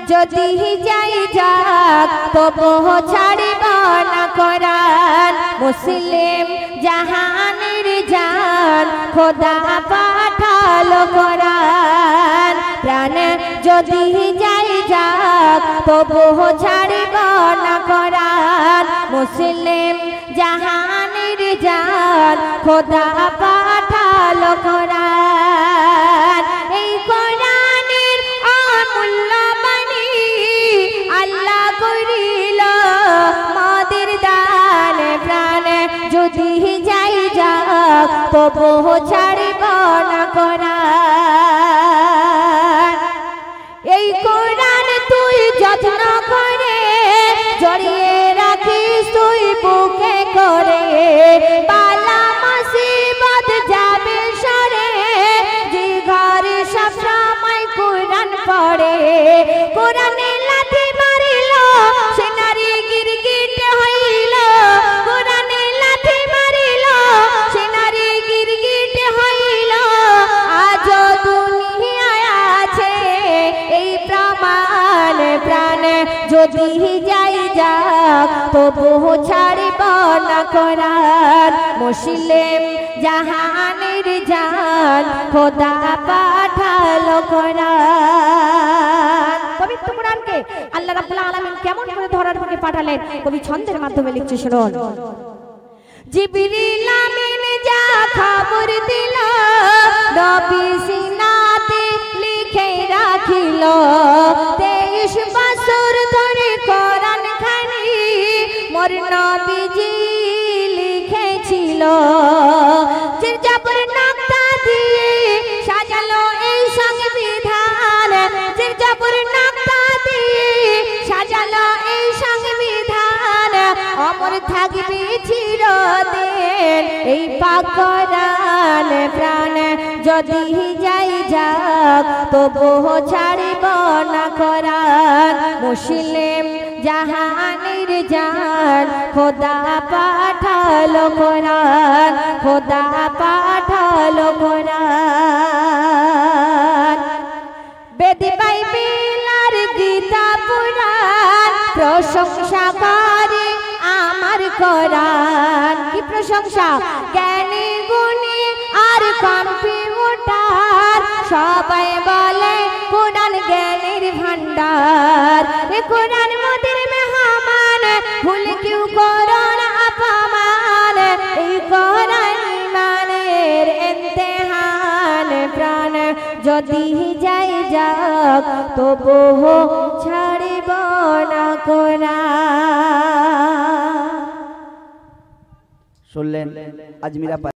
যদি যাই যাক তবু ছাড়িব না কোরআন। মুসলিম জাহানের জান খোদা পাঠালো কোরআন। প্রাণ যদি যাই যাক তবু ছাড়িব না কোরআন। মুসলিম জাহানের জান খোদা পাঠালো কোরআন। এই কোরআনের অমূল্য বাণী আল্লাহ করিল মোদের দান। প্রাণ যদি যাই যাক তবু ছাড়িব না কোরআন। এই কোরআন তুই যত্ন করে জড়িয়ে রাখিস তুই বুকে করে। বালা মুসিবত যাবে সরে যে ঘরে সব সময় কোরআন পড়ে। কোরআনে লাথি মারিল সে নারী গিরগিট হইল। কোরআনে লাথি মারিল সে নারী গিরগিট হইল। আজ দুনিয়ায় আছে এই প্রমাণ। প্রাণ যদি যাই যাক তবু ছাড়িব না কোরআন। মুসলিম জাহানের জান খোদা পাঠালো কোরআন। পবিত্র কোরআনকে আল্লাহ রাব্বুল আলামিন কেমন করে ধরার বুকে পাঠালেন কবি ছন্দের মাধ্যমে লিখছে শুনুন। জিবরিল আমিন যা খবর দিল নবী সিনাতে লিখে রাখিল। 23 বছর ধরে কোরআন খানি মোর নবীজি লিখেছিল। যে জাবর নাক্তা দিয়ে সাজালো এই সংবিধান। যে জাবর নাক্তা দিয়ে সাজালো এই সংবিধান। অমর থাকবে চিরদিন এই পাক কোরআন। প্রাণ যদি যাই যাক তবু ছাড়িব না কোরআন। মুসলিম জাহানের জান খোদা পাঠালো কোরআন। খোদা পাঠালো কোরআন। বেদ বাইবেল আর গীতা পুরাণ প্রশংসা করে আমার কোরআন। কি প্রশংসা? জ্ঞানী গুণী আর কম্পিউটার সবাই বলে কোরআন জ্ঞানের ভান্ডার। এ কোরআন মোদের মেহমান ভুল কেউ করো না অপমান। এই কোরআন ইমানের ইমতিহান। প্রাণ যদি যাই যাক তবু ছাড়িব না কোরআন। শুনলেন আজমিরা।